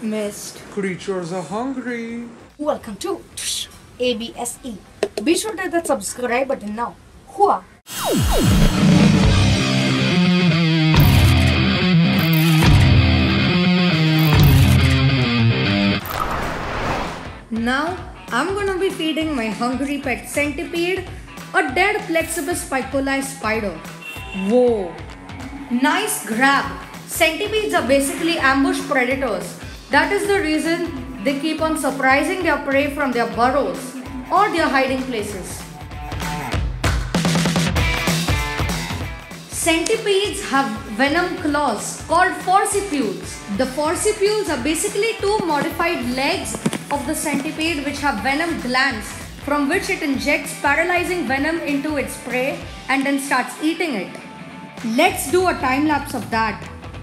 Missed. Creatures are hungry. Welcome to ABSE. Be sure to hit that subscribe button now. Hua! Now, I'm gonna be feeding my hungry pet centipede a dead Plexippus picoli spider. Whoa! Nice grab! Centipedes are basically ambush predators. That is the reason they keep on surprising their prey from their burrows or their hiding places. Centipedes have venom claws called forcipules. The forcipules are basically two modified legs of the centipede which have venom glands from which it injects paralyzing venom into its prey and then starts eating it. Let's do a time lapse of that.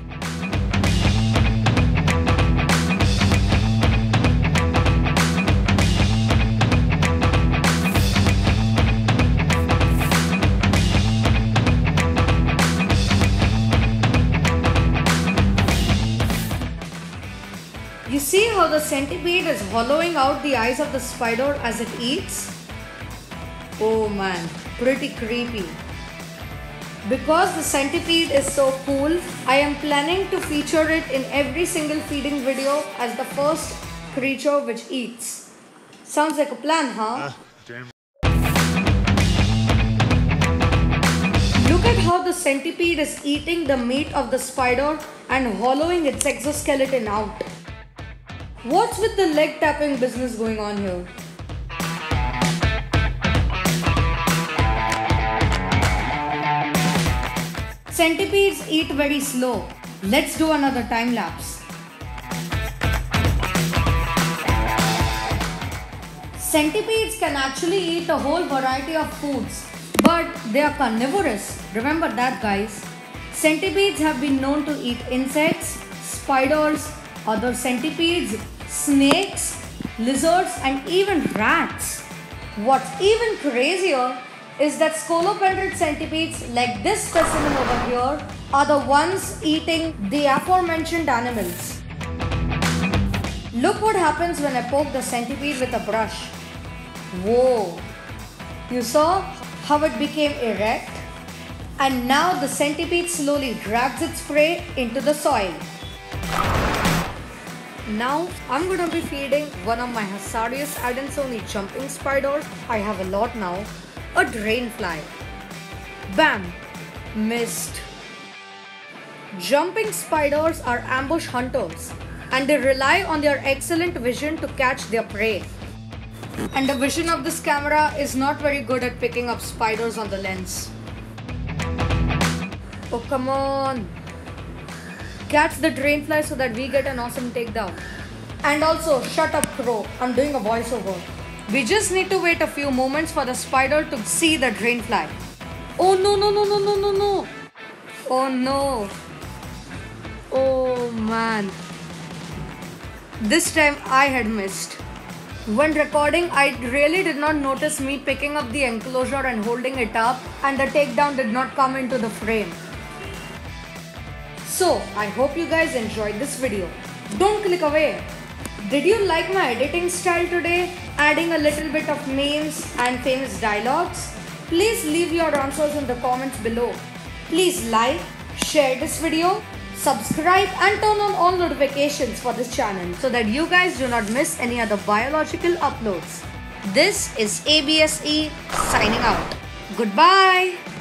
You see how the centipede is hollowing out the eyes of the spider as it eats? Oh man, pretty creepy. Because the centipede is so cool, I am planning to feature it in every single feeding video as the first creature which eats. Sounds like a plan, huh? Damn. Look at how the centipede is eating the meat of the spider and hollowing its exoskeleton out. What's with the leg tapping business going on here? Centipedes eat very slow. Let's do another time lapse. Centipedes can actually eat a whole variety of foods, but they are carnivorous. Remember that, guys. Centipedes have been known to eat insects, spiders, other centipedes, snakes, lizards, and even rats. What's even crazier is that scolopendrid centipedes like this specimen over here are the ones eating the aforementioned animals. Look what happens when I poke the centipede with a brush. Whoa! You saw how it became erect? And now the centipede slowly drags its prey into the soil. Now, I'm gonna be feeding one of my Hasarius adansoni jumping spiders. I have a lot now. A drainfly. Bam! Missed. Jumping spiders are ambush hunters and they rely on their excellent vision to catch their prey. And the vision of this camera is not very good at picking up spiders on the lens. Oh, come on! Catch the drainfly so that we get an awesome takedown. And also, shut up, crow. I'm doing a voiceover. We just need to wait a few moments for the spider to see the drainfly. Oh no, no, no, no, no, no, no. Oh no. Oh man. This time I had missed. When recording, I really did not notice me picking up the enclosure and holding it up, and the takedown did not come into the frame. So, I hope you guys enjoyed this video. Don't click away. Did you like my editing style today? Adding a little bit of memes and famous dialogues? Please leave your answers in the comments below. Please like, share this video, subscribe and turn on all notifications for this channel so that you guys do not miss any other biological uploads. This is ABSE signing out. Goodbye.